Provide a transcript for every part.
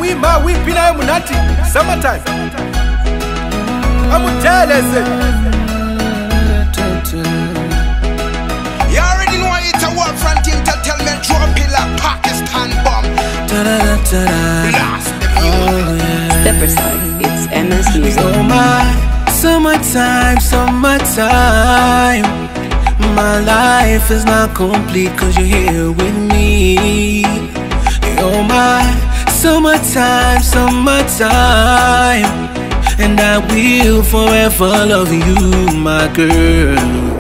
mwimba wipina munati summertime. Amuteleze. You already know it's a war front team to tell me drop it like Pakistan bomb. Blast the music. Step aside, it's MS Music. Oh my, summertime, summertime. My life is not complete cause you're here with me. Oh my, summertime, summertime. And I will forever love you, my girl.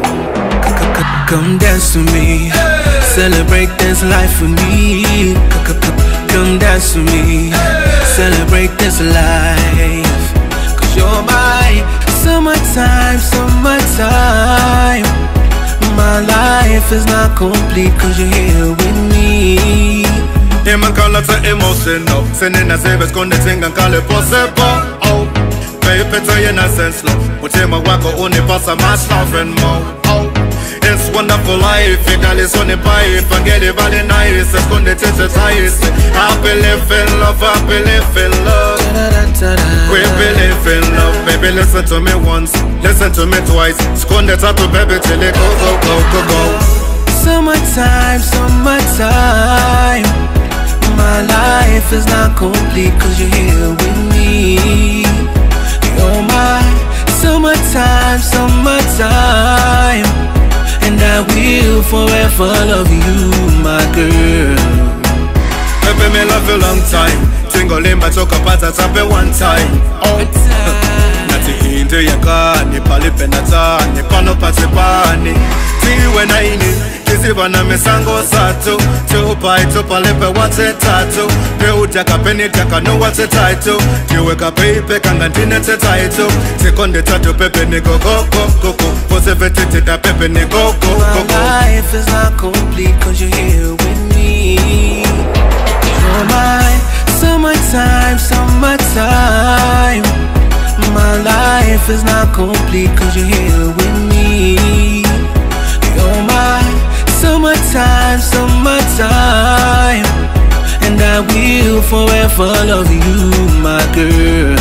Come dance with me, celebrate this life with me. Come dance with me, celebrate this life. Cause you're my summertime, summertime. My life is not complete cause you're here with me. Imakala ta emotional, senena sebe skonde tinga nkale possible. Oh, baby to yena sense love, mutema wako unipasa much love and more. Oh, it's wonderful life, it's on the pipe, and get it very nice, it's gonna taste it nice. I believe in love, I believe in love. We believe in love, baby listen to me once, listen to me twice. It's gonna tattoo baby till it go, go, go, go, go. Summertime, summertime. My life is not complete cause you're here with me. You're my summertime, summertime. And I will forever love you, my girl. Baby, me love you long time. Tingo limba choka pata tape one time. Oh, nati hindi yaka, ni palipe nata, ni pano pate pani. Tiwe na ini, kiziba na misango sato. Tupa itupa lipe wate tato. Pe utaka peni taka no wate taito. Tiwe ka pepe kangantine te taito. Sekonde tato pepe ni go go go go go. Pose vetete da pepe ni go go go go. My life is not complete cause you're here with me. You're my summertime, summertime. My life is not complete cause you're here with me. You're my summertime, summertime. And I will forever love you, my girl.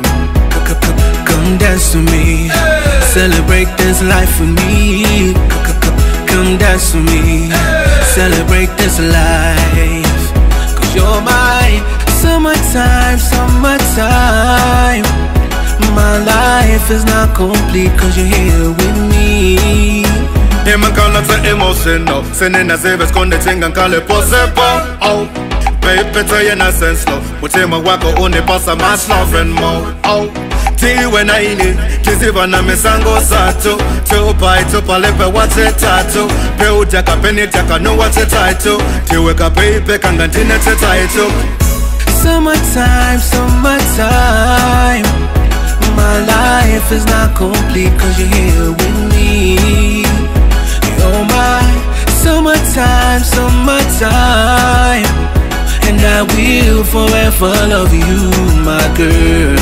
Come dance with me, celebrate this life with me. Come dance with me, celebrate this life. Cause you're my summertime, summertime. My life is not complete cause you're here with me. Imakala ta emotional, senena sebe skonde tinga nkale possible. Oh, baby to yena sense love, mutema wako unipasa much love and more. Oh, tiwe na ini, kiziba na misango sato. Tupa itupa lipe wate tato. Pe utaka peni taka no wate taito. Tiwe ka pepe kangantine te taito. Summertime, summertime. My life is not complete cause you're here with me. You're my summertime, summertime. And I will forever love you, my girl.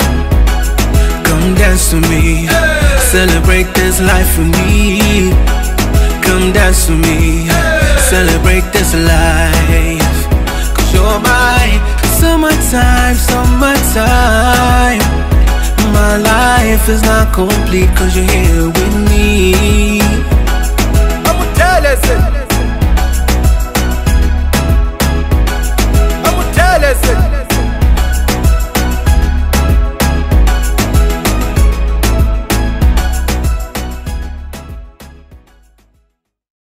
Come dance with me, celebrate this life with me. Come dance with me, celebrate this life. Cause you're my summertime, summertime. My life is not complete cause you're here with me. Amuteleze.